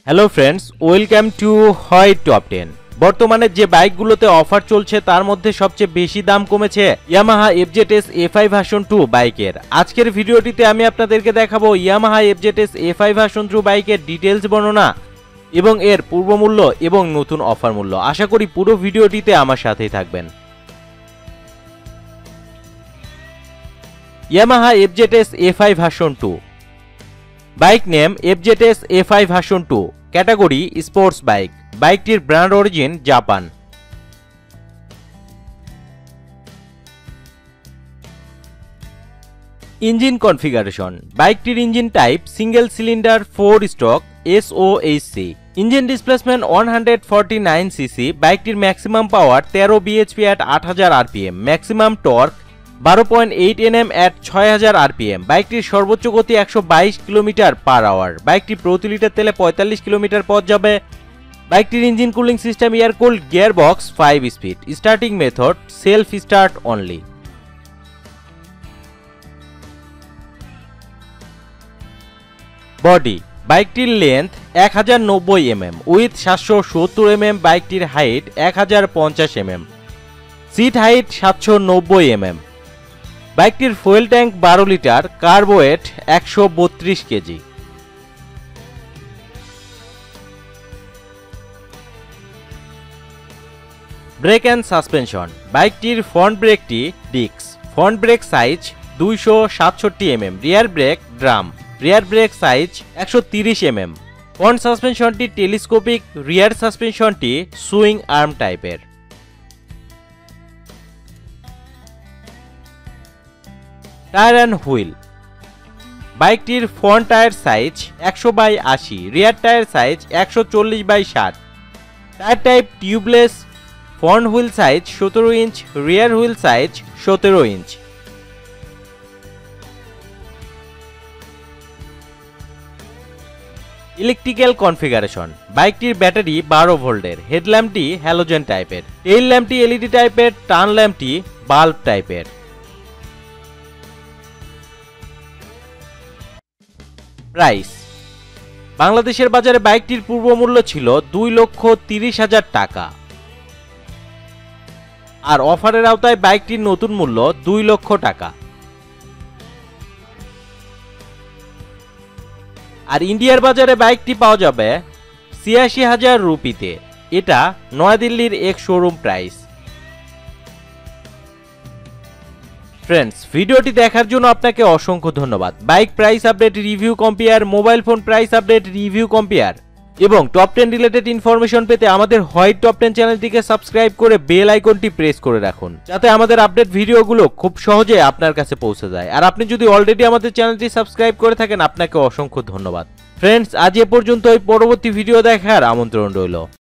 Hello friends, welcome to হয় top 10। বর্তমানে যে বাইকগুলোতে অফার চলছে তার মধ্যে সবচেয়ে বেশি দাম কমেছে ইয়ামাহা এফজেডএস A5 ভার্সন 2 বাইকের। আজকের ভিডিওটিতে আমি আপনাদেরকে দেখাবো ইয়ামাহা এফজেডএস A5 ভার্সন 2 বাইকের ডিটেলস বর্ণনা এবং এর পূর্বমূল্য এবং নতুন অফার মূল্য। আশা করি পুরো ভিডিওটিতে আমার সাথেই থাকবেন। Yamaha FZS A5 version 2 bike name FZS A5 version 2, category sports bike. বাইকটির brand origin Japan. Engine configuration, বাইকটির engine type single cylinder 4 stroke SOHC। Engine displacement 149 CC. বাইকটির maximum power 13 bhp at 8000 rpm, maximum torque 12.8 Nm at 6000 rpm। বাইকটির সর্বোচ্চ গতি 122 km/h। বাইকটি প্রতি litre তেলে 45 kilometre পথ যাবে। বাইকটির engine cooling system air cooled, gear box 5 speed. Starting method self start only. Body, বাইকটির লেন্থ 1090 mm, উইথ 770 mm। বাইকটির height 1050 mm, seat height 790 mm। বাইকটির fuel tank 12 litre, kerb weight 132 KG. Brake and suspension, বাইকটির front ব্রেকটি disc, front brake size 267 mm, rear brake drum, rear brake size 130 mm। Front সাসপেনশনটি telescopic, rear সাসপেনশনটি swing arm টাইপের। Tyre and wheel, বাইকটির front tyre size 100/80, rear tyre size 140/60। Tyre type tubeless. Front wheel size 17 inch, rear wheel size 17 inch. Electrical configuration, বাইকটির battery 12 ভোল্টের, হেডল্যাম্পটি halogen টাইপের, tail ল্যাম্পটি LED টাইপের, টার্ন ল্যাম্পটি বাল্ব টাইপের। প্রাইস, বাংলাদেশের বাজারে বাইকটির পূর্ব মূল্য ছিল 2,30,000 টাকা, আর অফারের আওতায় বাইকটির নতুন মূল্য 2 লক্ষ টাকা। আর ইন্ডিয়ার বাজারে বাইকটি পাওয়া যাবে 86,000 রুপিতে। এটা নয়াদিল্লির এক শোরুম প্রাইস। ফ্রেন্ডস, ভিডিওটি দেখার জন্য আপনাকে অসংখ্য ধন্যবাদ। Bike price update, review compare, mobile phone price update, review compare এবং টপ 10 রিলেটেড ইনফরমেশন পেতে আমাদের হয় টপ 10 চ্যানেলটিকে সাবস্ক্রাইব করে বেল আইকনটি প্রেস করে রাখুন, যাতে আমাদের আপডেট ভিডিওগুলো খুব সহজে আপনার কাছে পৌঁছে যায়। আর আপনি যদি অলরেডি আমাদের চ্যানেলটি সাবস্ক্রাইব করে থাকেন, আপনাকে অসংখ্য ধন্যবাদ। ফ্রেন্ডস, আজ এ পর্যন্তই। পরবর্তী ভিডিও দেখার আমন্ত্রণ রইল।